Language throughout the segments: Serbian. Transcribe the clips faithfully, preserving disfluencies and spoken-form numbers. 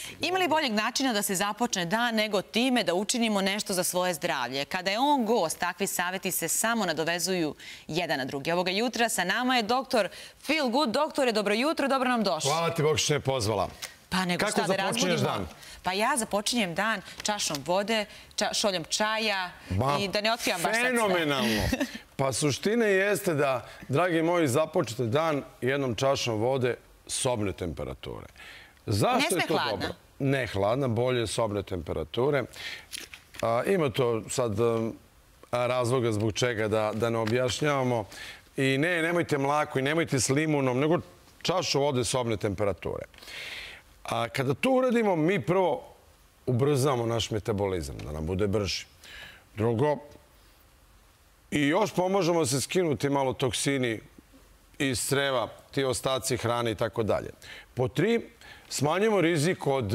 Ima li boljeg načina da se započne dan nego time da učinimo nešto za svoje zdravlje? Kada je on gost, takvi savjeti se samo nadovezuju jedan na drugi. Ovoga jutra sa nama je doktor Feel Good. Doktore, dobro jutro, dobro nam došli. Hvala ti, Bog što me pozvala. Pa nego Kako šta da razbudimo? započinješ dan? Pa ja započinjem dan čašom vode, ča, šoljom čaja i da ne otkrivam baš sad sve. Fenomenalno. Pa suština jeste da, dragi moji, započete dan jednom čašom vode sobne temperature. Zašto ne je to hladna. dobro? Ne hladna, bolje sobne temperature. A, ima to sad a, razloga zbog čega da, da ne objašnjavamo. I ne, nemojte mlako i nemojte s limunom, nego čašu vode sobne temperature. A kada to uradimo, mi prvo ubrzamo naš metabolizam, da nam bude brži. Drugo, i još pomožemo se skinuti malo toksini iz creva, ti ostaci hrane i tako dalje. Po tri, smanjimo rizik od,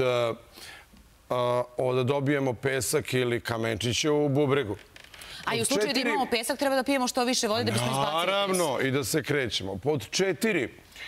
od da dobijemo pesak ili kamenčiće u bubregu. A i u slučaju da imamo pesak, treba da pijemo što više vode da bismo izbacili pesak. Naravno, i da se krećemo. Pod četiri,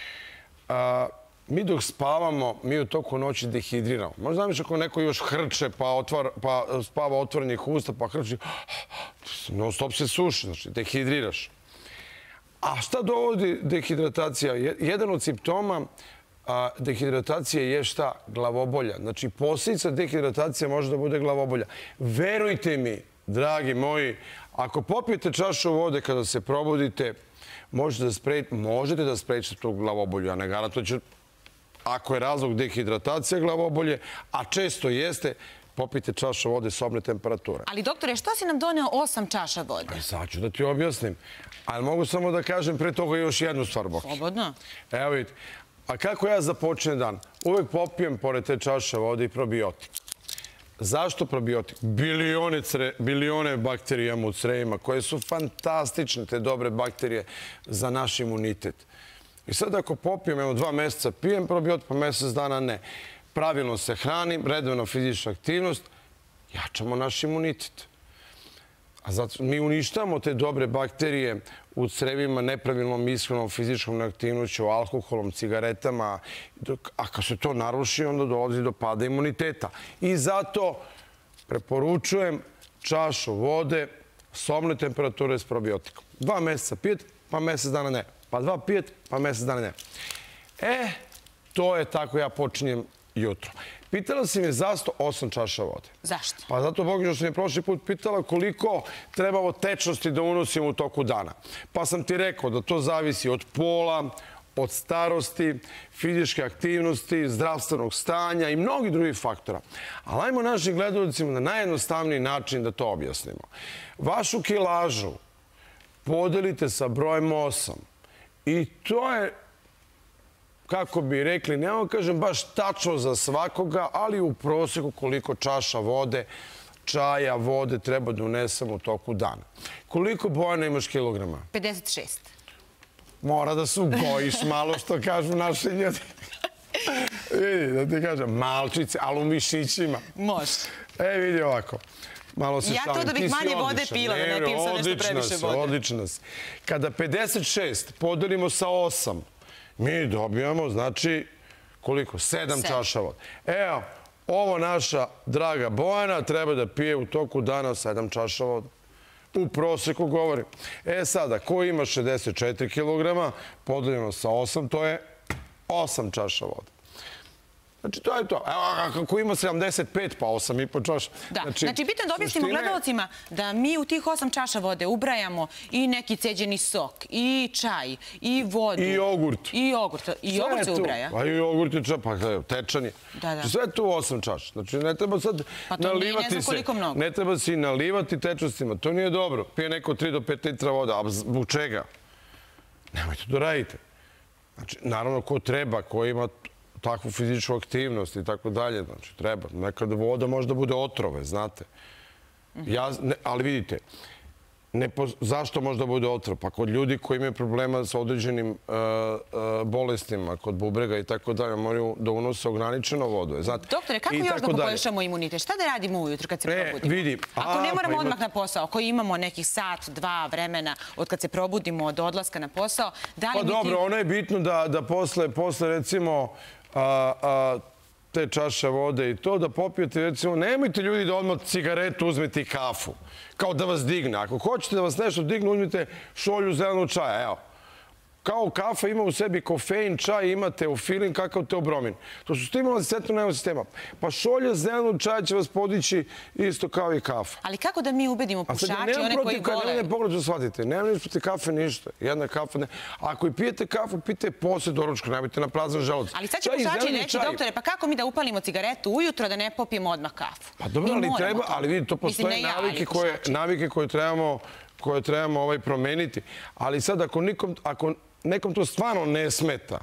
mi dok spavamo, mi u toku noći dehidriramo. Možda zamiš ako neko još hrče, pa, otvar, pa spava otvorenih usta, pa hrči, non stop se suši, znači dehidriraš. A šta dovodi dehidratacija? Jedan od simptoma a, dehidratacije je šta? Glavobolja. Znači, posljedica dehidratacije može da bude glavobolja. Verujte mi, dragi moji, ako popijete čašu vode kada se probudite, možete da, spre, možete da sprečite tu glavobolju. Ja ne garantujem, ako je razlog dehidratacije glavobolje, a često jeste, popijte čašu vode sobne temperature. Ali doktore, što si nam doneo osam čaša vode? Sad ću da ti objasnim. Ali mogu samo da kažem pre toga još jednu stvar, Boki. Slobodno. Evo vidite. A kako ja započnem dan? Uvek popijem pored te čaše vode i probiotik. Zašto probiotik? Bilione, cre, bilione bakterija imamo u crevima koje su fantastične, te dobre bakterije za naš imunitet. I sad ako popijem, evo dva meseca pijem probiotik, pa mesec dana ne. Pravilno se hranim, redovna fizička aktivnost, jačamo naš imunitet. A zato mi uništamo te dobre bakterije u crevima nepravilnom ishranom fizičkom neaktivnošću, alkoholom, cigaretama. A kad se to naruši, onda dolazi do pada imuniteta. I zato preporučujem čašu vode sobne temperature s probiotikom. Dva meseca pijet, pa mesec dana ne. Pa dva pijet, pa mesec dana ne. E, to je tako ja počinjem jutro. Pitala si me zašto osam čaša vode. Zašto? Pa zato, Bogi, što sam je prošli put pitala koliko trebamo tečnosti da unosimo u toku dana. Pa sam ti rekao da to zavisi od pola, od starosti, fizičke aktivnosti, zdravstvenog stanja i mnogi drugih faktora. Ali ajmo našim gledalcima na najjednostavniji način da to objasnimo. Vašu kilažu podelite sa brojem osam. I to je, kako bi rekli, ne vam kažem baš tačno za svakoga, ali u prosjeku koliko čaša vode, čaja, vode treba da unesemo u toku dana. Koliko, Bojana, imaš kilograma? pedeset šest. Mora da se ugojiš malo, što kažu naši ljudi. Vidi, da ti kažem, malčice, ali u mišićima. Može. E, vidi ovako. Malo se ja to da bih manje vode pila, da ne pijem sad nešto previše vode. Odlična si. Kada pedeset šest podelimo sa osam, mi dobijamo, znači, koliko? sedam čaša vode. Evo, ovo naša draga Bojana treba da pije u toku dana sedam čaša vode. U prosjeku govorim. E sada, ko ima šezdeset četiri kilograma, podelimo sa osam, to je osam čaša vode. Znači, to je to. Evo, ako ima sedamdeset pet, pa osam i po čaša. Da, znači, bitno je da objasnimo gledalcima da mi u tih osam čaša vode ubrajamo i neki ceđeni sok, i čaj, i vodu. I jogurt. I jogurt. I jogurt se ubraja. Pa i jogurt i čaj, pa tečan je. Sve tu osam čaša. Znači, ne treba sad nalivati se. Ne treba se i nalivati tečnostima. To nije dobro. Pije neko tri do pet litra voda. A zbog čega? Nemojte to radite. Znači, naravno, ko treba, ko ima takvu fizičku aktivnost i tako dalje, znači treba. Nekada voda možda bude otrove, znate. Ja, ne, ali vidite, ne, zašto možda bude otrov? Pa kod ljudi koji imaju problema sa određenim uh, uh, bolestima, kod bubrega i tako dalje, moraju da unose ograničeno vodu. Znate. Doktore, kako još da poboljšamo imunitet? Šta da radimo ujutro kad se e, probudimo? Vidi. Ako a, ne moramo pa odmah ima... na posao, ako imamo nekih sat, dva vremena od kad se probudimo od odlaska na posao, da li pa mi dobro, ti... ono je bitno da, da posle, posle recimo, A, a, te čaše vode i to da popijete, recimo, nemojte ljudi da odmah cigaretu uzmete i kafu, kao da vas digne. Ako hoćete da vas nešto digne, uzmite šolju zelenog čaja, evo. Kao kafa ima u sebi kofein, čaj, ima teofilin, kakav teobromin. To su stimulansi centralnog nervnog sistema. Pa šolja zelenog čaja će vas podići isto kao i kafa. Ali kako da mi ubedimo pušači, one koji vole? Ne pogledajte, shvatite. Nema ništa protiv kafe, ništa. Jedna kafa ne. Ako i pijete kafu, pijete posle doručka, nemojte na prazan želudac. Ali sad će pušači reći, doktore, pa kako mi da upalimo cigaretu ujutro da ne popijemo odmah kafu? Pa dobro, ali treba, ali vidite, to postoje navike koje trebamo koje trebamo promeniti. Ali sad, ako nikom, ako nekom to stvarno ne smeta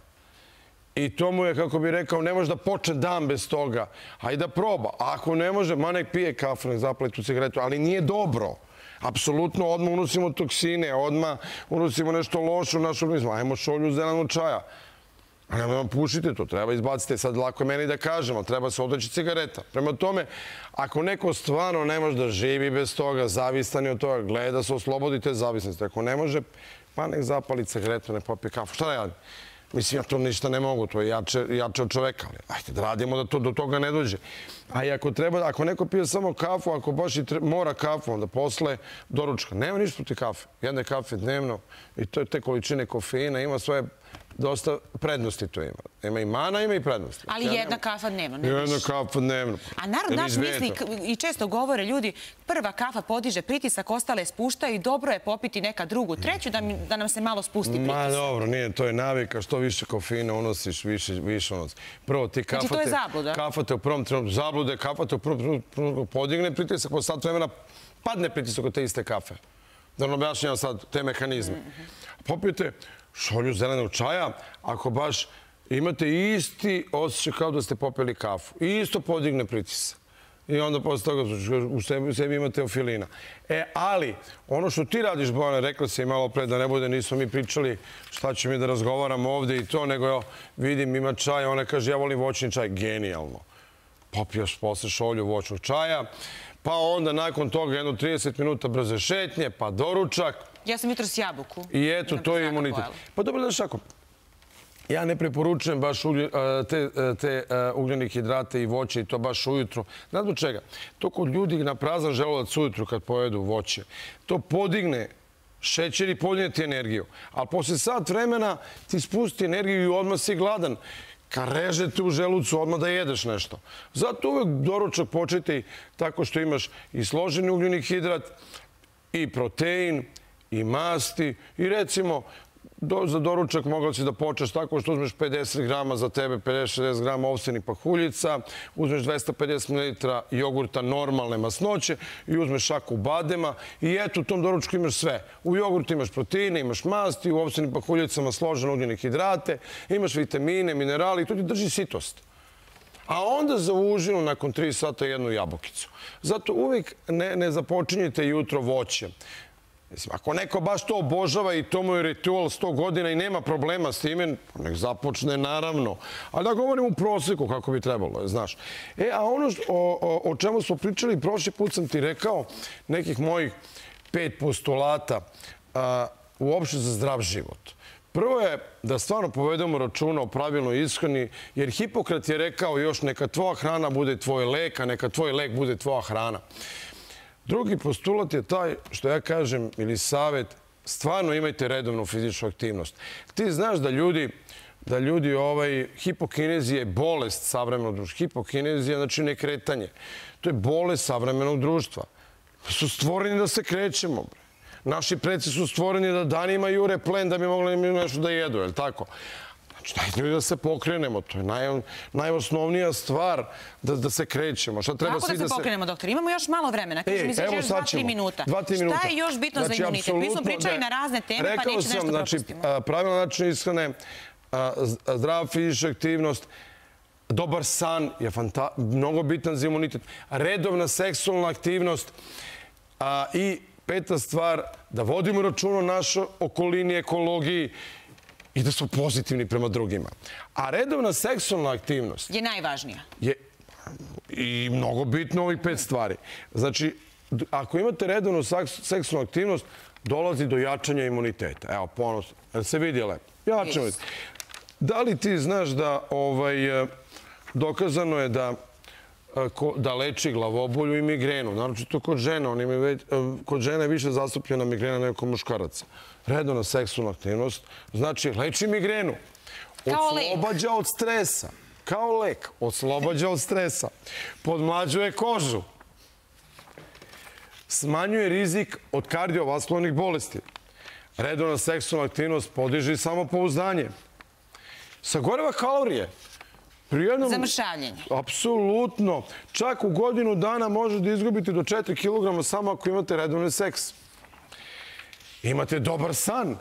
i to mu je, kako bih rekao, ne može da počne dan bez toga, hajde da proba. A ako ne može, ma nek pije kafu, nek zapali tu cigaretu, ali nije dobro. Apsolutno, odmah unosimo toksine, odmah unosimo nešto loše u našu organizmu. Ajmo šolju zelenog čaja. A ne vam pušite to, treba izbacite. Sad lako je meni da kažem, ali treba se odreći cigareta. Prema tome, ako neko stvarno ne može da živi bez toga, zavistan je od toga, gleda da se oslobodite zavisnosti. Ako ne može, pa nek zapali cigaretu, ne popije kafu. Šta da radim? Mislim, ja to ništa ne mogu, to je jače od čoveka. Ajde da radimo da do toga ne dođe. A i ako treba, ako neko pije samo kafu, ako baš i mora kafu, onda posle doručka. Nema ništa protiv kafe. Jedne kafe dnevno i to je te količine kofeina, ima svoje dosta prednosti to ima. Ima i mana, ima i prednosti. Ali jedna kafa dnevno, ne više. Jedna kafa dnevno. A narod naš misli i često govore ljudi, prva kafa podiže pritisak, ostale spuštaju i dobro je popiti neka drugu, treću da nam se malo spusti pritisak. Ma dobro, nije, to je navika. Što više kofeina unosiš, više unosiš. Prvo ti kafate... Znači to je zabluda? Kafate u prvom trenutku zablude, kafate u prvom trenutku podigne pritisak, po sat vremena padne pritisak od te iste kafe. Da vam objašnjam sad te mehanizme. Popijete šolju zelenog čaja, ako baš imate isti osjećaj kao da ste popili kafu. I isto podigne pritisak. I onda posle toga u sebi imate teofilina. E, ali, ono što ti radiš, Bojana, rekla se i malo pre da ne bude, nismo mi pričali šta će mi da razgovaramo ovde i to, nego ja vidim ima čaj, ona kaže ja volim voćni čaj. Genijalno. Popijaš posle šolju voćnog čaja, pa onda nakon toga jedno trideset minuta brze šetnje, pa doručak. Ja sam jutro s jabuku. I eto, to je imunitet. Pa dobro, znaš ako, ja ne preporučujem baš te ugljene hidrate i voće i to baš ujutro. Znate do čega? To kod ljudi na prazan želudac ujutro kad pojedu voće, to podigne šećer i podigne ti energiju. Ali posle sat vremena ti spusti energiju i odmah si gladan. Kad režete u želucu, odmah da jedeš nešto. Zato uvek doručak početi tako što imaš i složeni ugljeni hidrat, i protein, i masti, i recimo za doručak mogao si da počneš tako što uzmeš pedeset grama za tebe, pedeset do šezdeset grama ovsenih pahuljica, uzmeš dvesta pedeset mililitara jogurta normalne masnoće i uzmeš šaku badema i eto u tom doručku imaš sve. U jogurtu imaš proteine, imaš masti, u ovsenim pahuljicama složene ugljene hidrate, imaš vitamine, minerali i to ti drži sitost. A onda za užinu nakon tri sata jednu jabukicu. Zato uvijek ne započinjete jutro voćem. Ako neko baš to obožava i to mu je ritual sto godina i nema problema s time, nek započne naravno. Ali da govorim u proseku kako bi trebalo, znaš. E, a ono o čemu smo pričali, prošli put sam ti rekao nekih mojih pet postulata uopšte za zdrav život. Prvo je da stvarno povedemo računa o pravilnoj ishrani, jer Hipokrat je rekao još neka tvoja hrana bude tvoj lek, a neka tvoj lek bude tvoja hrana. Drugi postulat je taj što ja kažem, ili savjet, stvarno imajte redovnu fizičku aktivnost. Ti znaš da ljudi, da ljudi ovaj, hipokinezija je bolest savremenog društva. Hipokinezija znači nekretanje. To je bolest savremenog društva. Su stvoreni da se krećemo. Naši preci su stvoreni da danima jure plen da bi mogli nešto da jedu, je li tako? Znači, dajte da se pokrenemo. To je najosnovnija stvar da se krećemo. Kako da se pokrenemo, doktor? Imamo još malo vremena. Kažem, mi se još dva, tri minuta. Šta je još bitno za imunitet? Mi smo pričali na razne teme, pa neće nešto propustimo. Pravilan način ishrane, zdrava fizička aktivnost, dobar san je mnogo bitan za imunitet, redovna seksualna aktivnost i peta stvar, da vodimo račun o našoj okolini, ekologiji i da smo pozitivni prema drugima. A redovna seksualna aktivnost je najvažnija. I mnogo bitno ovih pet stvari. Znači, ako imate redovnu seksualnu aktivnost, dolazi do jačanja imuniteta. Evo, ponosno. Jel se vidi lepo? Jačanje imuniteta. Da li ti znaš da dokazano je da da leči glavobolju i migrenu. Naročito kod žena. Kod žena je više zastupljena migrena nego kod muškaraca. Redovna seksualna aktivnost znači leči migrenu. Oslobađa od stresa. Kao lek. Oslobađa od stresa. Podmlađuje kožu. Smanjuje rizik od kardiovaskularnih bolesti. Redovna seksualna aktivnost podiže i samopouzdanje. Sagoreva kalorije. Zamršavljenje. Apsolutno. Čak u godinu dana može da izgubite do četiri kilograma samo ako imate redovni seks. Imate dobar san.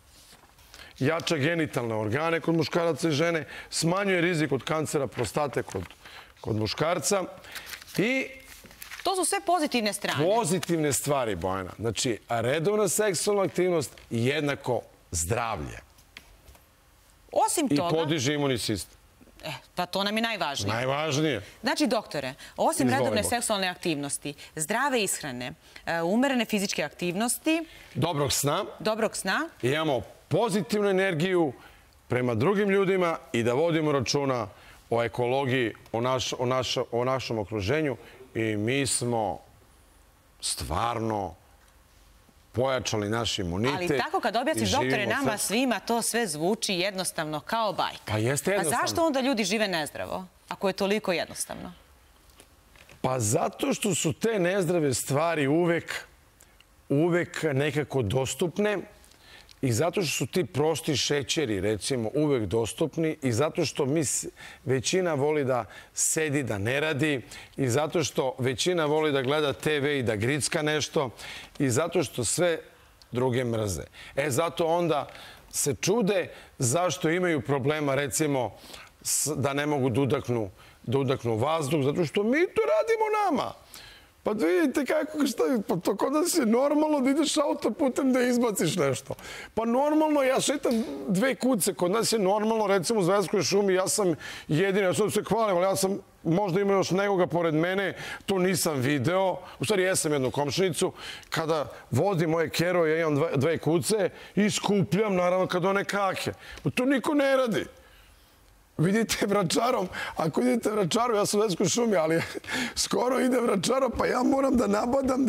Jača genitalne organe kod muškaraca i žene. Smanjuje rizik od kancera prostate kod muškarca. I to su sve pozitivne strane. Pozitivne stvari, Bojana. Znači, redovna seksualna aktivnost jednako zdravlje. Osim toga... I podiže imunni sistem. E, pa to nam je najvažnije. Najvažnije. Znači, doktore, osim redovne seksualne aktivnosti, zdrave ishrane, umerene fizičke aktivnosti... Dobrog sna. Dobrog sna. Imamo pozitivnu energiju prema drugim ljudima i da vodimo računa o ekologiji, o našem okruženju. I mi smo stvarno pojačali naš imunitet. Ali tako kad objasniš, doktore, nama svima to sve zvuči jednostavno kao bajka. Pa jeste jednostavno. Pa zašto onda ljudi žive nezdravo, ako je toliko jednostavno? Pa zato što su te nezdrave stvari uvek, uvek nekako dostupne i zato što su ti prosti šećeri, recimo, uvek dostupni i zato što mi većina voli da sedi, da ne radi i zato što većina voli da gleda te ve i da gricka nešto i zato što sve druge mrze. E, zato onda se čude zašto imaju problema, recimo, da ne mogu da udahnu vazduh, zato što mi to radimo nama. Pa vidite kako, šta je, pa to kod nas je normalno da ideš autoputem da izbaciš nešto. Pa normalno, ja šetam dve kuce, kod nas je normalno, recimo u Zvezdskoj šumi, ja sam jedini, ja sam se hvalim, ali ja sam možda imao još nekoga pored mene, to nisam video, u stvari jesam jednu komšinicu, kada vodim moje kero, ja imam dve kuce i skupljam, naravno, kad one kake. To niko ne radi. Vidite Vračarom, ako idete Vračarom, ja sam u Zvezdskoj šumi, ali skoro ide Vračarom, pa ja moram da nabadam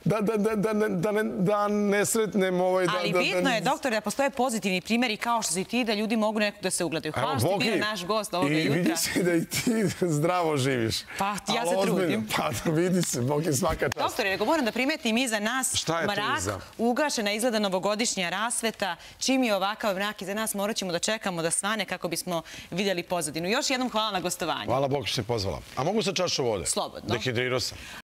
da ne sretnem ovaj... Ali bitno je, doktore, da postoje pozitivni primjeri kao što si ti, da ljudi mogu nekako da se ugledaju. Hvala što ti bio naš gost ovoga jutra. I vidi se da i ti zdravo živiš. Pa, ja se trudim. Pa, vidi se, Bog je svaka čast. Doktore, nego moram da primetim iza nas mrak, ugašena izgleda novogodišnja rasveta. Čim je ovakav mrak iza nas, morat ćemo da čekamo da svane kako bismo vidjeli pozadinu. Još jednom hvala na gostovanju. Hvala Bog što si pozvala. A mogu sa čašu vode? Slobodno. Dehidrirao sam.